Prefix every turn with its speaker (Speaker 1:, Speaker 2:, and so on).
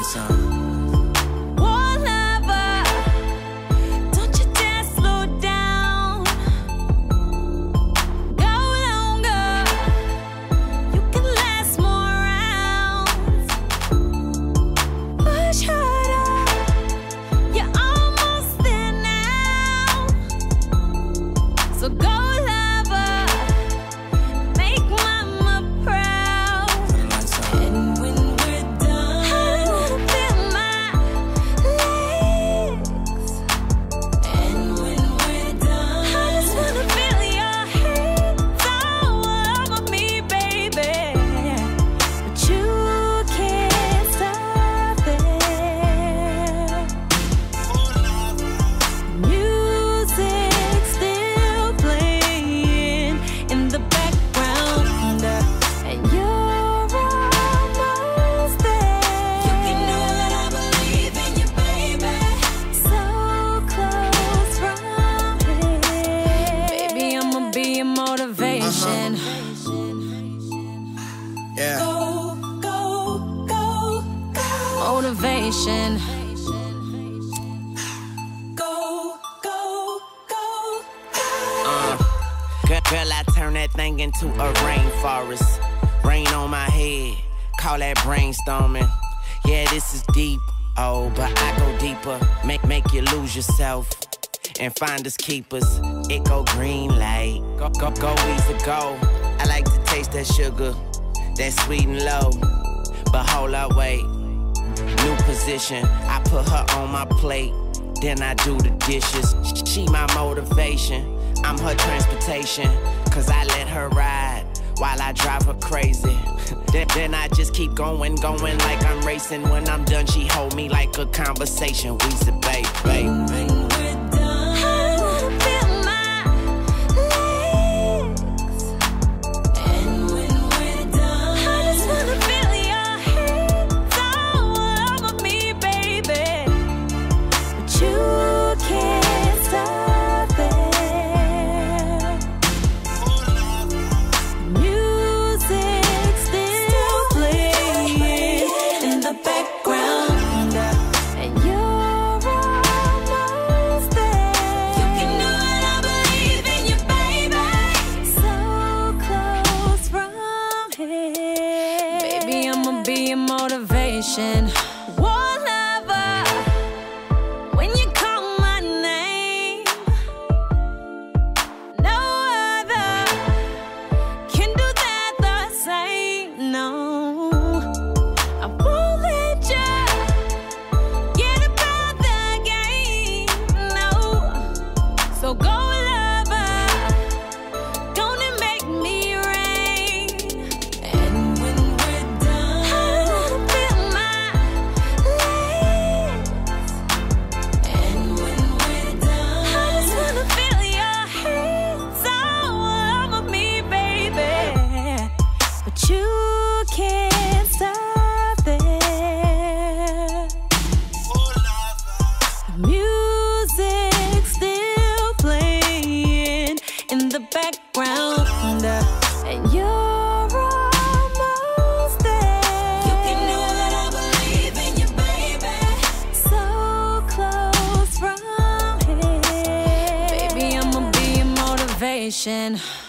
Speaker 1: Yeah.
Speaker 2: Go, go, go, go. Motivation. Go, go, go, go.
Speaker 3: Girl, I turn that thing into a rainforest. Rain on my head, call that brainstorming. Yeah, this is deep, oh, but I go deeper. Make you lose yourself and find us keepers. It go green light, go easy go. I like to taste that sugar, that sweet and low. But hold up, wait, new position. I put her on my plate, then I do the dishes. She my motivation, I'm her transportation. Cause I let her ride while I drive her crazy. Then I just keep going like I'm racing. When I'm done, she hold me like a conversation. We say, babe.
Speaker 2: Be a motivation. Whatever, when you call my name, no other can do that the same. No, I won't let you get about the game. No, so go. Background, and you're almost there. You can know that I believe in you, baby. So close from here, baby. I'ma be a motivation.